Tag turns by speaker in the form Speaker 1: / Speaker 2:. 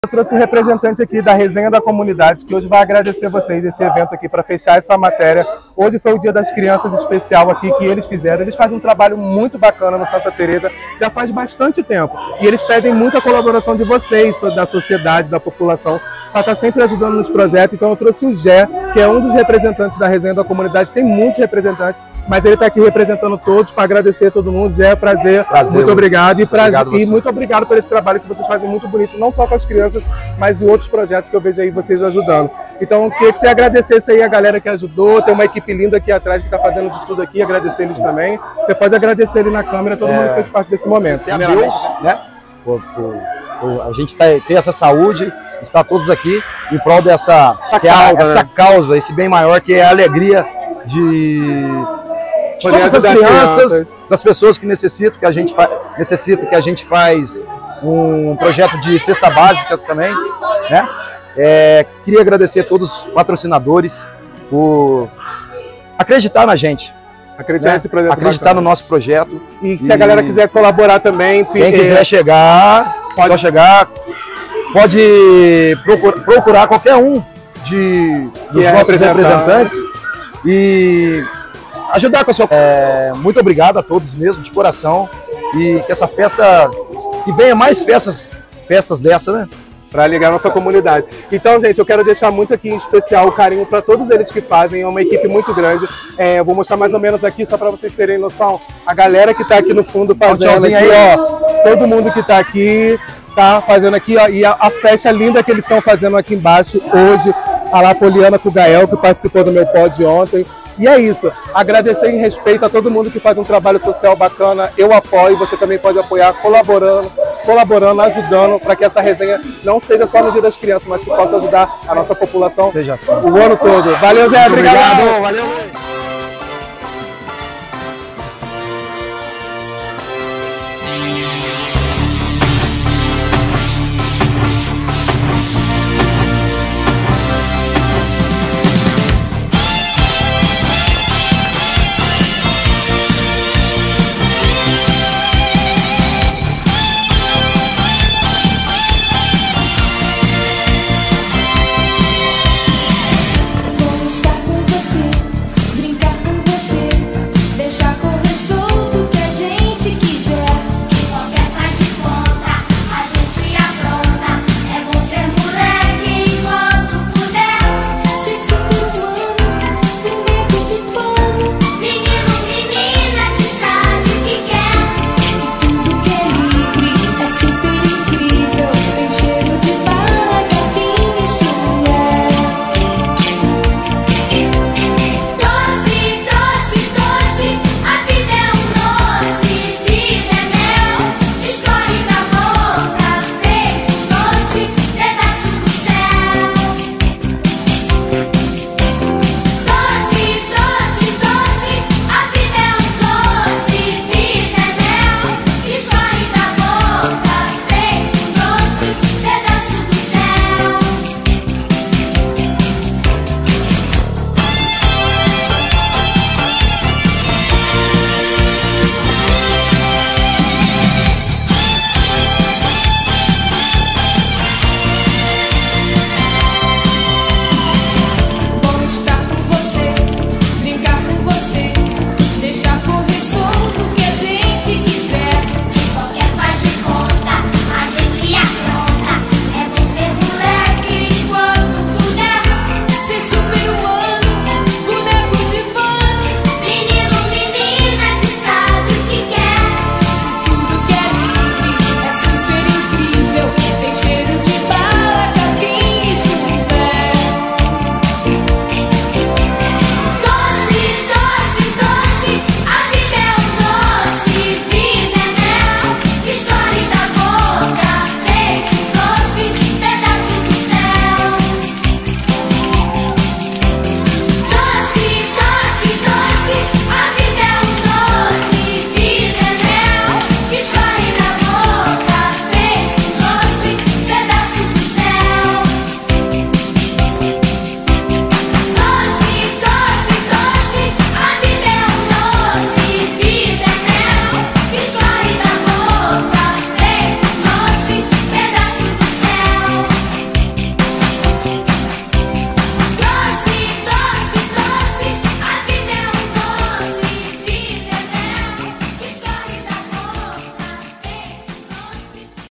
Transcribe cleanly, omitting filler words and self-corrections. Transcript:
Speaker 1: Eu trouxe um representante aqui da Resenha da Comunidade, que hoje vai agradecer vocês esse evento aqui para fechar essa matéria. Hoje foi o Dia das Crianças especial aqui que eles fizeram. Eles fazem um trabalho muito bacana no Santa Teresa, já faz bastante tempo. E eles pedem muita colaboração de vocês, da sociedade, da população, para estar sempre ajudando nos projetos. Então eu trouxe o Gé, que é um dos representantes da Resenha da Comunidade. Tem muitos representantes, mas ele está aqui representando todos para agradecer a todo mundo. Zé, prazer muito obrigado. E muito obrigado por esse trabalho que vocês fazem muito bonito, não só com as crianças, mas em outros projetos que eu vejo aí vocês ajudando. Então, eu queria que você agradecesse aí a galera que ajudou. Tem uma equipe linda aqui atrás que está fazendo de tudo aqui, agradecer eles também. Você pode agradecer ali na câmera, todo mundo que fez parte desse momento.
Speaker 2: A Deus, né? A gente tem essa saúde, está todos aqui em prol dessa causa, esse bem maior que é a alegria de todas as crianças, das pessoas que necessitam, que a gente faz um projeto de cesta básicas também, né? Queria agradecer a todos os patrocinadores por acreditar na gente, acreditar no nosso projeto.
Speaker 1: E se a galera quiser colaborar também,
Speaker 2: quem quiser chegar, pode procurar qualquer um dos nossos representantes e ajudar com a sua... muito obrigado a todos mesmo, de coração, e que essa festa, que venha mais festas dessa, né?
Speaker 1: Para ligar a nossa comunidade. Então, gente, eu quero deixar muito aqui em especial o carinho para todos eles que fazem, é uma equipe muito grande. Eu vou mostrar mais ou menos aqui, só para vocês terem noção, a galera que está aqui no fundo fazendo aqui, ó, todo mundo que está aqui, tá fazendo aqui, ó, e a festa linda que eles estão fazendo aqui embaixo hoje, a La Poliana com o Gael, que participou do meu pod ontem. E é isso, agradecer em respeito a todo mundo que faz um trabalho social bacana. Eu apoio, você também pode apoiar colaborando, ajudando, para que essa resenha não seja só no Dia das Crianças, mas que possa ajudar a nossa população o ano todo. Valeu, Zé, obrigado.
Speaker 2: Valeu.